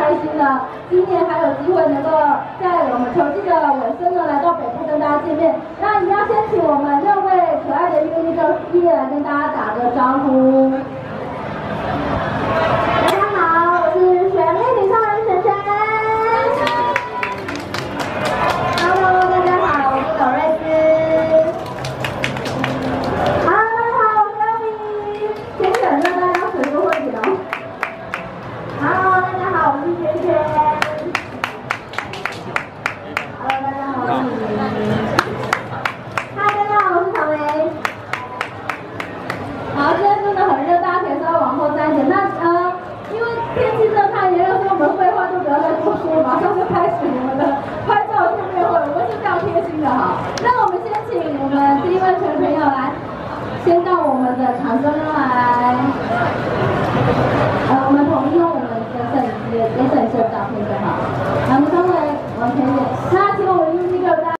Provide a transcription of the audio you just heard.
开心的。今年还有机会能够在我们球季的尾声呢，来到北部跟大家见面。那一样先请我们6位可爱的乐队一一来跟大家打个招呼。大家好，我是学妹女超人璇璇。Hello， 大家好，我是朵瑞斯。Hello， 大家好，我是阿米。先忍着大家水多会点哦。Hello， 大家好，我是萱萱。Hello， 大家好，我是米米。嗨，大家好，我是草莓。好，今天真的很热，大家可以稍微往后站一点。那因为天气真的太炎热，所以我们废话就不要再多说了，马上就开始我们的拍照见面会。我们是非常贴心的哈。那我们先请我们第一位球朋友来，先到我们的场中央来。我们统一用我们的摄影师的照片就好。我们稍微往前点。